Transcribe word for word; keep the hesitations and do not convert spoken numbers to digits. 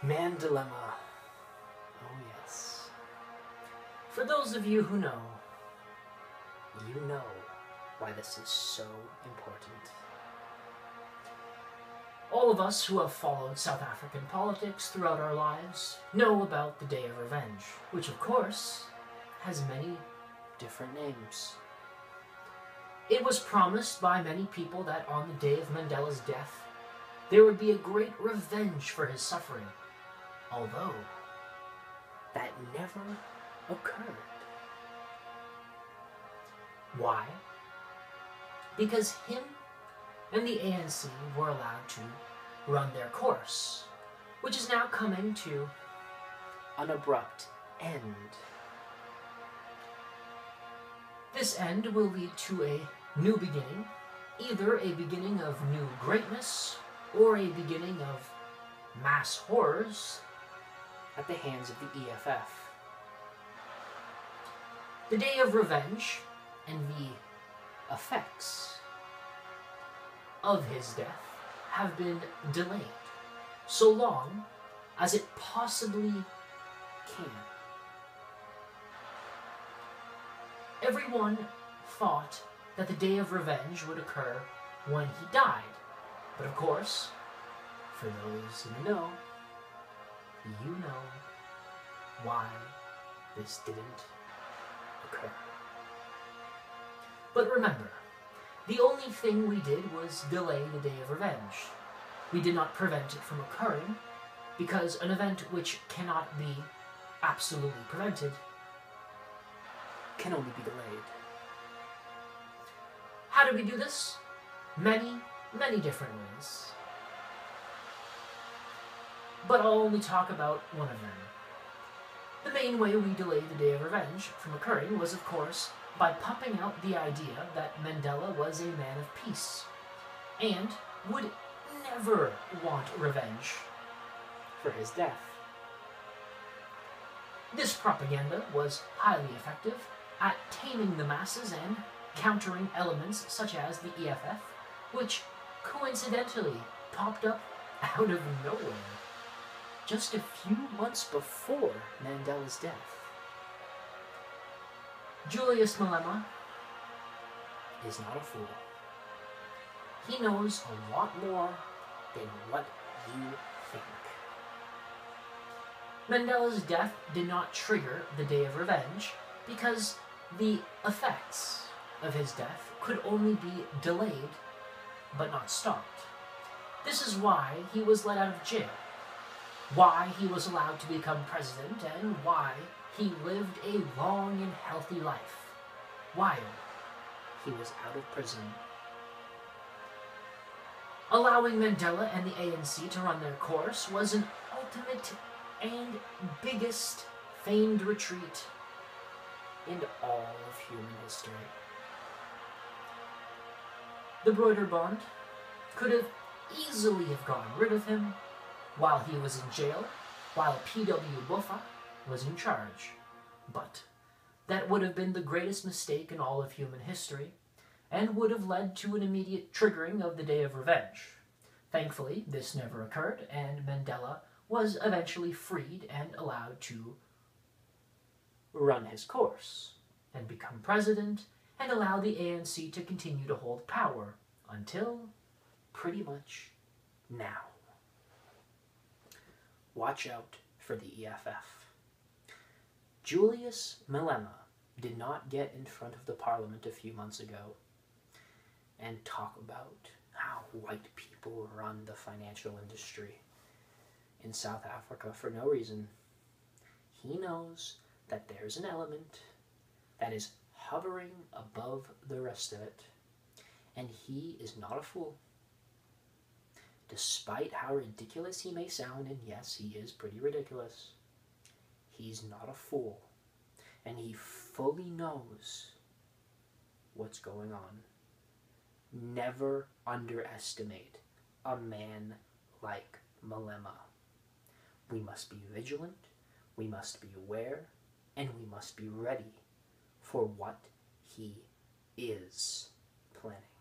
Man dilemma. Oh yes. For those of you who know, you know why this is so important. All of us who have followed South African politics throughout our lives know about the Day of Revenge, which of course has many different names. It was promised by many people that on the day of Mandela's death, there would be a great revenge for his suffering, although that never occurred. Why? Because him and the A N C were allowed to run their course, which is now coming to an abrupt end. This end will lead to a new beginning, either a beginning of new greatness or a beginning of mass horrors at the hands of the E F F. The Day of Revenge and the effects of his death have been delayed so long as it possibly can. Everyone thought that the Day of Revenge would occur when he died, but of course, for those in the know, you know why this didn't occur. But remember, the only thing we did was delay the Day of Revenge. We did not prevent it from occurring, because an event which cannot be absolutely prevented can only be delayed. How do we do this? Many, many different ways. But I'll only talk about one of them. The main way we delayed the Day of Revenge from occurring was, of course, by pumping out the idea that Mandela was a man of peace, and would never want revenge for his death. This propaganda was highly effective at taming the masses and countering elements such as the E F F, which coincidentally popped up out of nowhere just a few months before Mandela's death. Julius Malema is not a fool. He knows a lot more than what you think. Mandela's death did not trigger the Day of Revenge because the effects of his death could only be delayed but not stopped. This is why he was let out of jail, why he was allowed to become president, and why he lived a long and healthy life while he was out of prison. Allowing Mandela and the A N C to run their course was an ultimate and biggest famed retreat in all of human history. The Broederbond could have easily have gotten rid of him while he was in jail, while P W Botha was in charge. But that would have been the greatest mistake in all of human history, and would have led to an immediate triggering of the Day of Revenge. Thankfully, this never occurred, and Mandela was eventually freed and allowed to run his course, and become president, and allow the A N C to continue to hold power until pretty much now. Watch out for the E F F. Julius Malema did not get in front of the parliament a few months ago and talk about how white people run the financial industry in South Africa for no reason. He knows that there's an element that is hovering above the rest of it, and he is not a fool. Despite how ridiculous he may sound, and yes, he is pretty ridiculous, he's not a fool, and he fully knows what's going on. Never underestimate a man like Malema. We must be vigilant, we must be aware, and we must be ready for what he is planning.